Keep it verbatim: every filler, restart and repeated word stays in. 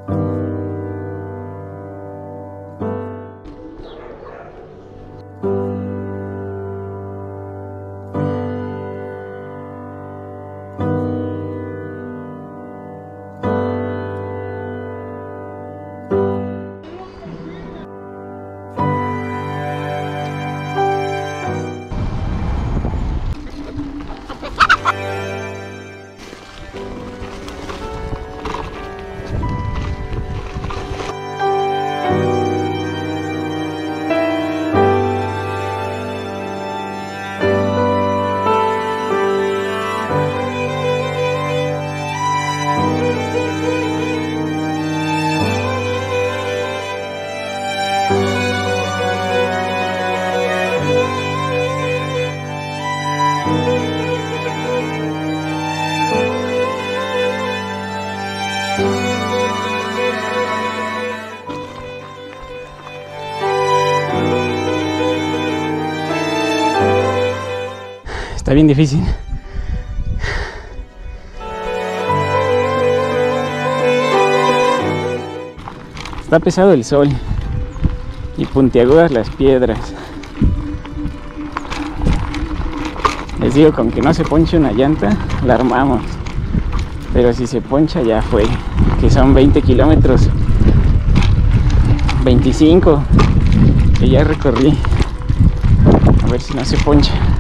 Está bien difícil. Está pesado el sol y puntiagudas las piedras. Les digo, con que no se ponche una llanta, la armamos. Pero si se poncha ya fue, que son veinte kilómetros, veinticinco que ya recorrí. A ver si no se poncha.